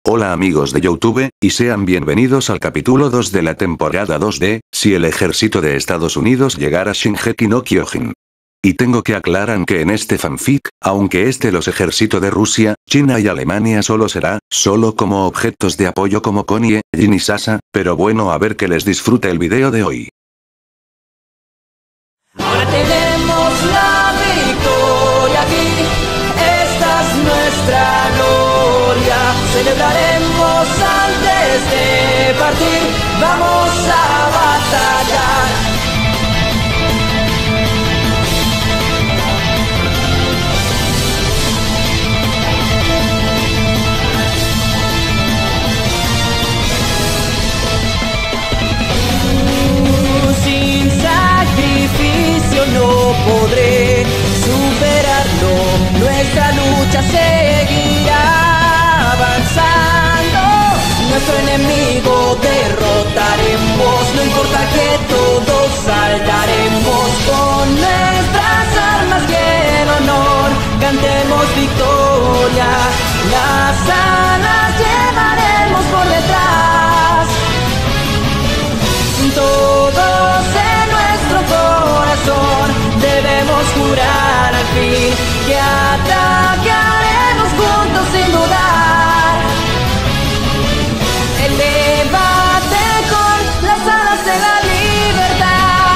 Hola amigos de YouTube, y sean bienvenidos al capítulo 2 de la temporada 2 de, si el ejército de Estados Unidos llegara a Shingeki no Kyojin. Y tengo que aclarar que en este fanfic, aunque los ejércitos de Rusia, China y Alemania solo como objetos de apoyo como Connie, Jin y Sasa, pero bueno, a ver que les disfrute el video de hoy. Ahora tenemos la victoria aquí, esta es nuestra gloria, celebraremos antes de partir, vamos a batallar. Sin sacrificio no podré superarlo, nuestra lucha seguirá avanzando, nuestro enemigo derrotaremos, no importa que todos saltaremos, con nuestras armas y el honor, cantemos victoria, las alas llevaremos por detrás, todos en nuestro corazón debemos jurar al fin que atacaremos juntos sin dudar. Elévate con las alas de la libertad.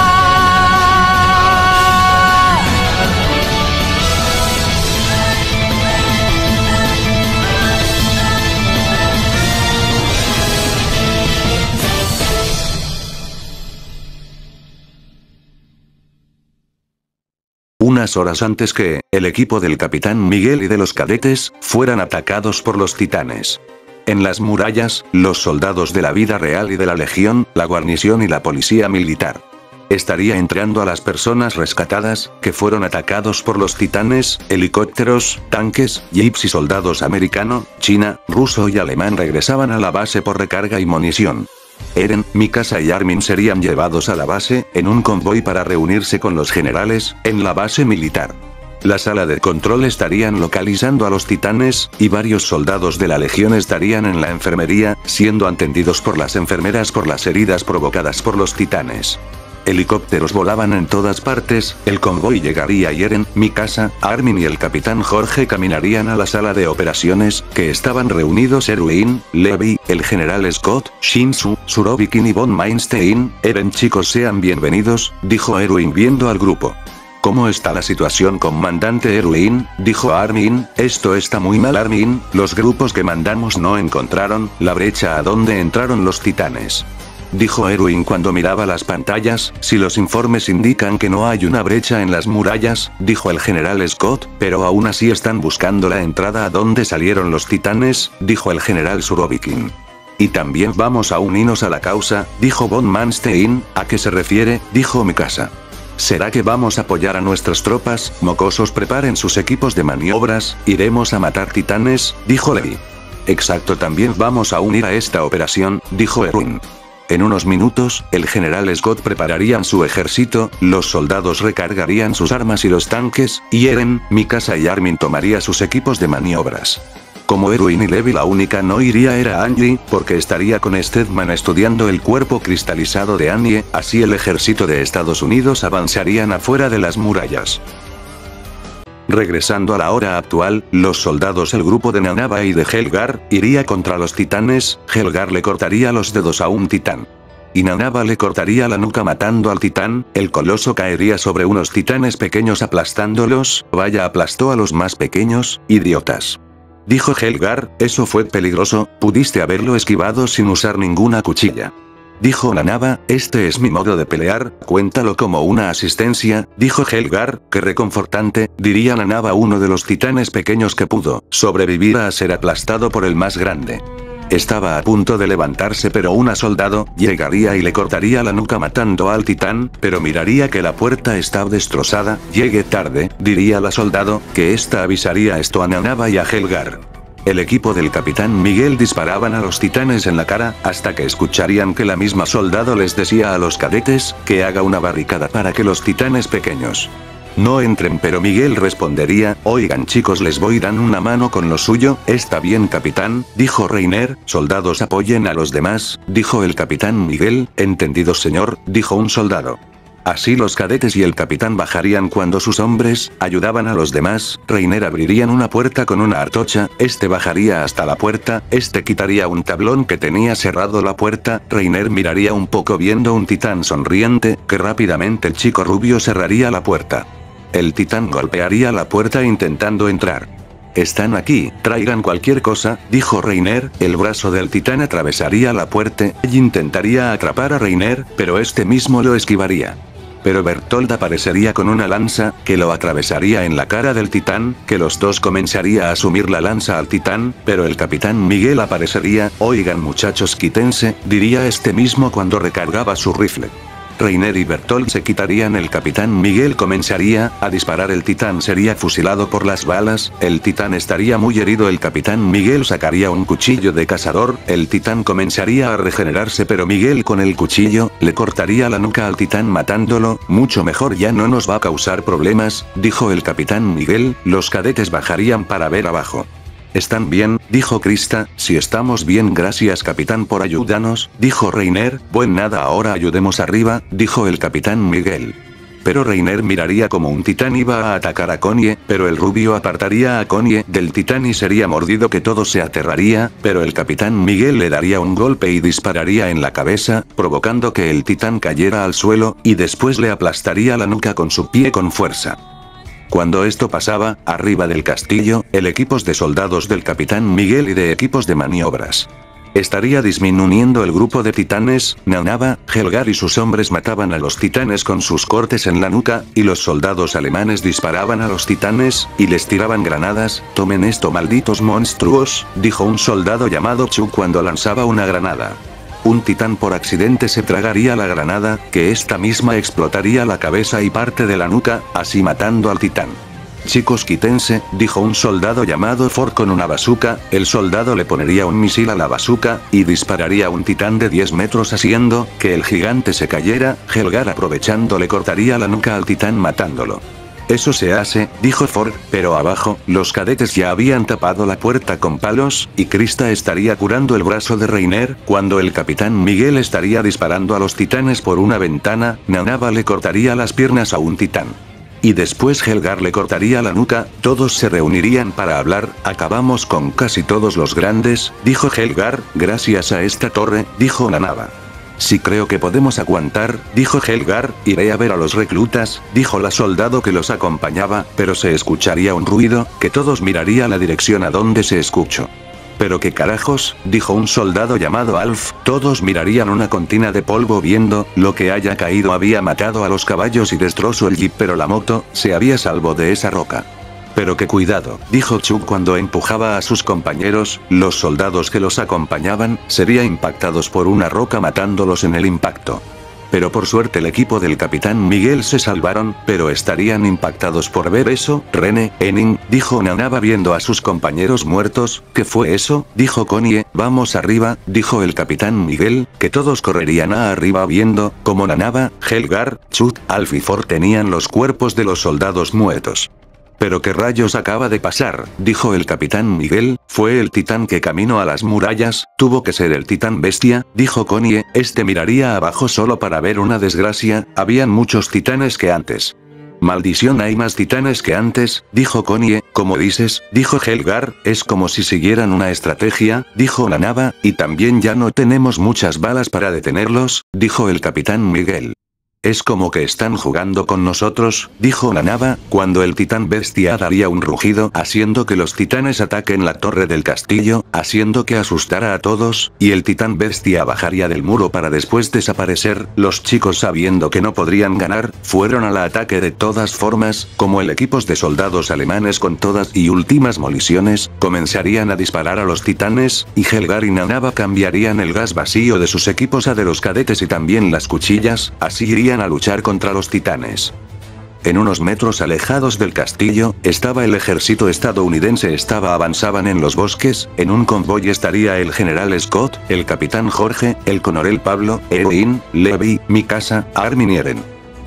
Unas horas antes que, el equipo del Capitán Miguel y de los cadetes, fueran atacados por los titanes. En las murallas, los soldados de la vida real y de la legión, la guarnición y la policía militar. Estaría entrando a las personas rescatadas, que fueron atacados por los titanes, helicópteros, tanques, jeeps y soldados americano, china, ruso y alemán regresaban a la base por recarga y munición. Eren, Mikasa y Armin serían llevados a la base, en un convoy para reunirse con los generales, en la base militar. La sala de control estarían localizando a los titanes, y varios soldados de la legión estarían en la enfermería, siendo atendidos por las enfermeras por las heridas provocadas por los titanes. Helicópteros volaban en todas partes, el convoy llegaría y Eren, Mikasa, Armin y el capitán Jorge caminarían a la sala de operaciones, que estaban reunidos Erwin, Levi, el general Scott, Shinsu, Surovikin y von Mainstein. Eren, chicos, sean bienvenidos, dijo Erwin viendo al grupo. ¿Cómo está la situación, comandante Erwin?, dijo Armin. Esto está muy mal, Armin, los grupos que mandamos no encontraron la brecha a donde entraron los titanes. Dijo Erwin cuando miraba las pantallas. Si los informes indican que no hay una brecha en las murallas, dijo el general Scott, pero aún así están buscando la entrada a donde salieron los titanes, dijo el general Surovikin. Y también vamos a unirnos a la causa, dijo von Manstein. ¿A qué se refiere?, dijo Mikasa. ¿Será que vamos a apoyar a nuestras tropas? Mocosos, preparen sus equipos de maniobras, iremos a matar titanes, dijo Levi. Exacto, también vamos a unir a esta operación, dijo Erwin. En unos minutos, el general Scott prepararía su ejército, los soldados recargarían sus armas y los tanques, y Eren, Mikasa y Armin tomaría sus equipos de maniobras. Como Erwin y Levi, la única no iría era Angie, porque estaría con Steadman estudiando el cuerpo cristalizado de Annie, así el ejército de Estados Unidos avanzarían afuera de las murallas. Regresando a la hora actual, los soldados, el grupo de Nanaba y de Helgar, iría contra los titanes. Helgar le cortaría los dedos a un titán. Y Nanaba le cortaría la nuca matando al titán. El coloso caería sobre unos titanes pequeños aplastándolos. Vaya, aplastó a los más pequeños, idiotas. Dijo Helgar, eso fue peligroso, pudiste haberlo esquivado sin usar ninguna cuchilla. Dijo Nanaba, este es mi modo de pelear, cuéntalo como una asistencia, dijo Helgar, qué reconfortante, diría Nanaba, uno de los titanes pequeños que pudo sobrevivir a ser aplastado por el más grande. Estaba a punto de levantarse, pero una soldado llegaría y le cortaría la nuca matando al titán, pero miraría que la puerta estaba destrozada. Llegué tarde, diría la soldado, que esta avisaría esto a Nanaba y a Helgar. El equipo del Capitán Miguel disparaban a los titanes en la cara, hasta que escucharían que la misma soldado les decía a los cadetes, que haga una barricada para que los titanes pequeños No entren, pero Miguel respondería, oigan chicos, les voy dan una mano con lo suyo. Está bien capitán, dijo Reiner. Soldados apoyen a los demás, dijo el capitán Miguel. Entendido señor, dijo un soldado. Así los cadetes y el capitán bajarían cuando sus hombres ayudaban a los demás. Reiner abrirían una puerta con una antorcha, este bajaría hasta la puerta, este quitaría un tablón que tenía cerrado la puerta, Reiner miraría un poco viendo un titán sonriente, que rápidamente el chico rubio cerraría la puerta. El titán golpearía la puerta intentando entrar. Están aquí, traigan cualquier cosa, dijo Reiner. El brazo del titán atravesaría la puerta y intentaría atrapar a Reiner, pero este mismo lo esquivaría. Pero Bertold aparecería con una lanza, que lo atravesaría en la cara del titán, que los dos comenzaría a asumir la lanza al titán, pero el capitán Miguel aparecería. Oigan muchachos, quítense, diría este mismo cuando recargaba su rifle. Reiner y Bertold se quitarían, el capitán Miguel comenzaría a disparar, el titán sería fusilado por las balas, el titán estaría muy herido, el capitán Miguel sacaría un cuchillo de cazador, el titán comenzaría a regenerarse, pero Miguel con el cuchillo le cortaría la nuca al titán matándolo. Mucho mejor, ya no nos va a causar problemas, dijo el capitán Miguel. Los cadetes bajarían para ver abajo. ¿Están bien?, dijo Krista. Sí, estamos bien, gracias capitán por ayudarnos, dijo Reiner. Buen nada, ahora ayudemos arriba, dijo el capitán Miguel. Pero Reiner miraría como un titán iba a atacar a Connie, pero el rubio apartaría a Connie del titán y sería mordido, que todo se aterraría, pero el capitán Miguel le daría un golpe y dispararía en la cabeza, provocando que el titán cayera al suelo, y después le aplastaría la nuca con su pie con fuerza. Cuando esto pasaba, arriba del castillo, el equipos de soldados del capitán Miguel y de equipos de maniobras. Estaría disminuyendo el grupo de titanes. Nanaba, Helgar y sus hombres mataban a los titanes con sus cortes en la nuca, y los soldados alemanes disparaban a los titanes, y les tiraban granadas. Tomen esto malditos monstruos, dijo un soldado llamado Chu cuando lanzaba una granada. Un titán por accidente se tragaría la granada, que esta misma explotaría la cabeza y parte de la nuca, así matando al titán. Chicos, quítense, dijo un soldado llamado Ford con una bazuca. El soldado le ponería un misil a la bazuca, y dispararía a un titán de 10 metros haciendo que el gigante se cayera. Helgar aprovechando le cortaría la nuca al titán matándolo. Eso se hace, dijo Ford, pero abajo, los cadetes ya habían tapado la puerta con palos, y Krista estaría curando el brazo de Reiner, cuando el capitán Miguel estaría disparando a los titanes por una ventana. Nanaba le cortaría las piernas a un titán. Y después Helgar le cortaría la nuca. Todos se reunirían para hablar. Acabamos con casi todos los grandes, dijo Helgar. Gracias a esta torre, dijo Nanaba. Sí, creo que podemos aguantar, dijo Helgar. Iré a ver a los reclutas, dijo la soldado que los acompañaba, pero se escucharía un ruido, que todos mirarían la dirección a donde se escuchó. ¿Pero qué carajos?, dijo un soldado llamado Alf. Todos mirarían una cortina de polvo viendo, lo que haya caído había matado a los caballos y destrozó el jeep, pero la moto se había salvo de esa roca. Pero que cuidado, dijo Chuck cuando empujaba a sus compañeros. Los soldados que los acompañaban serían impactados por una roca matándolos en el impacto. Pero por suerte el equipo del capitán Miguel se salvaron, pero estarían impactados por ver eso. René, Henning, dijo Nanaba viendo a sus compañeros muertos. ¿Qué fue eso?, dijo Connie. Vamos arriba, dijo el capitán Miguel, que todos correrían arriba viendo como Nanaba, Helgar, Chuck, Alf y Ford tenían los cuerpos de los soldados muertos. ¿Pero qué rayos acaba de pasar?, dijo el capitán Miguel. Fue el titán que caminó a las murallas. Tuvo que ser el titán bestia, dijo Connie. Este miraría abajo solo para ver una desgracia. Habían muchos titanes que antes. Maldición, hay más titanes que antes, dijo Connie. Como dices, dijo Helgar, es como si siguieran una estrategia, dijo Nanaba, y también ya no tenemos muchas balas para detenerlos, dijo el capitán Miguel. Es como que están jugando con nosotros, dijo Nanaba, cuando el titán bestia daría un rugido haciendo que los titanes ataquen la torre del castillo, haciendo que asustara a todos, y el titán bestia bajaría del muro para después desaparecer. Los chicos, sabiendo que no podrían ganar, fueron al ataque de todas formas, como el equipo de soldados alemanes con todas y últimas municiones, comenzarían a disparar a los titanes, y Helgar y Nanaba cambiarían el gas vacío de sus equipos a de los cadetes y también las cuchillas, así irían a luchar contra los titanes. En unos metros alejados del castillo, estaba el ejército estadounidense. Avanzaban en los bosques. En un convoy estaría el general Scott, el capitán Jorge, el coronel Pablo, Erin, Levi, Mikasa, Armin y Eren.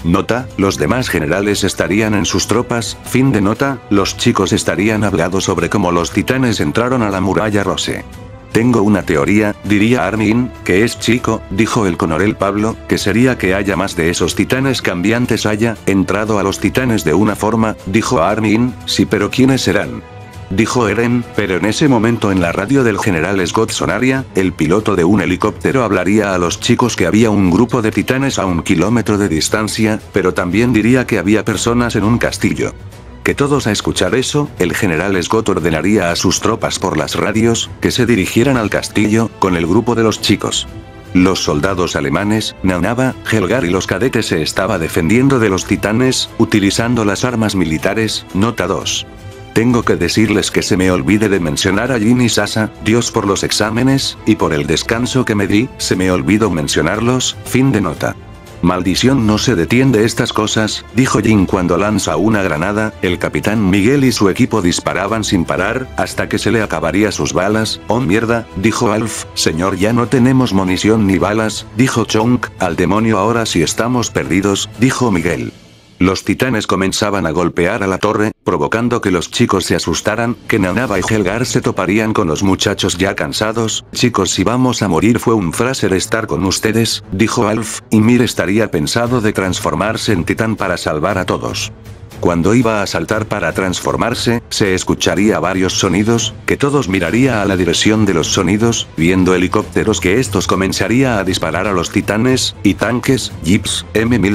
Nota, los demás generales estarían en sus tropas, fin de nota, los chicos estarían hablando sobre cómo los titanes entraron a la muralla Rose. Tengo una teoría, diría Armin, que es chico, dijo el coronel Pablo, que sería que haya más de esos titanes cambiantes haya entrado a los titanes de una forma, dijo Armin, sí pero ¿quiénes serán? Dijo Eren, pero en ese momento en la radio del general Scott sonaría, el piloto de un helicóptero hablaría a los chicos que había un grupo de titanes a 1 kilómetro de distancia, pero también diría que había personas en un castillo. Que todos a escuchar eso, el general Scott ordenaría a sus tropas por las radios, que se dirigieran al castillo, con el grupo de los chicos. Los soldados alemanes, Nanaba, Helgar y los cadetes se estaba defendiendo de los titanes, utilizando las armas militares, nota 2. Tengo que decirles que se me olvide de mencionar a Jin y Sasa, Dios por los exámenes, y por el descanso que me di, se me olvidó mencionarlos, fin de nota. Maldición no se detiene estas cosas, dijo Jin cuando lanza una granada, el capitán Miguel y su equipo disparaban sin parar, hasta que se le acabaría sus balas, oh mierda, dijo Alf, señor ya no tenemos munición ni balas, dijo Chonk, al demonio ahora sí estamos perdidos, dijo Miguel. Los titanes comenzaban a golpear a la torre, provocando que los chicos se asustaran, que Nanaba y Helgar se toparían con los muchachos ya cansados. Chicos, si vamos a morir fue un placer estar con ustedes, dijo Alf, y Mir estaría pensado de transformarse en titán para salvar a todos. Cuando iba a saltar para transformarse, se escucharía varios sonidos, que todos miraría a la dirección de los sonidos, viendo helicópteros que estos comenzaría a disparar a los titanes, y tanques, jeeps,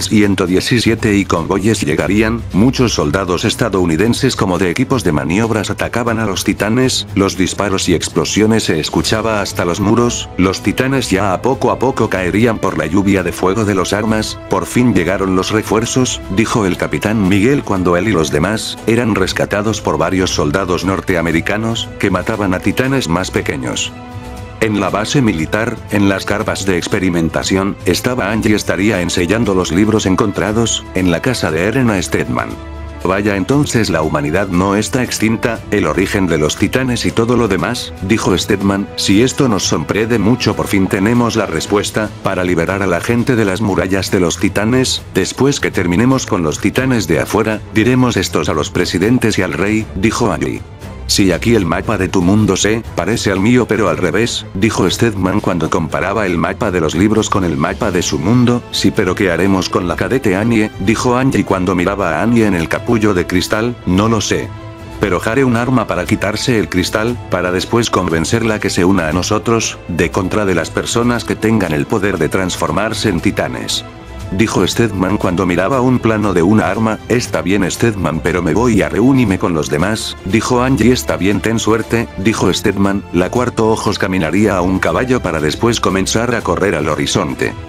M1117 y convoyes llegarían, muchos soldados estadounidenses como de equipos de maniobras atacaban a los titanes, los disparos y explosiones se escuchaba hasta los muros, los titanes ya a poco caerían por la lluvia de fuego de los armas, por fin llegaron los refuerzos, dijo el capitán Miguel cuando él y los demás eran rescatados por varios soldados norteamericanos, que mataban a titanes más pequeños. En la base militar, en las carpas de experimentación, estaba Angie estaría ensayando los libros encontrados, en la casa de Eren a Stedman. Vaya entonces la humanidad no está extinta, el origen de los titanes y todo lo demás, dijo Stedman, si esto nos sorprende mucho por fin tenemos la respuesta, para liberar a la gente de las murallas de los titanes, después que terminemos con los titanes de afuera, diremos estos a los presidentes y al rey, dijo Angie. Si aquí el mapa de tu mundo se parece al mío pero al revés, dijo Stedman cuando comparaba el mapa de los libros con el mapa de su mundo, sí pero ¿qué haremos con la cadete Annie? Dijo Angie cuando miraba a Annie en el capullo de cristal, no lo sé. Pero haré un arma para quitarse el cristal, para después convencerla que se una a nosotros, de contra de las personas que tengan el poder de transformarse en titanes. Dijo Stedman cuando miraba un plano de una arma, está bien Stedman pero me voy a reunirme con los demás, dijo Angie está bien ten suerte, dijo Stedman, la cuarto ojos caminaría a un caballo para después comenzar a correr al horizonte.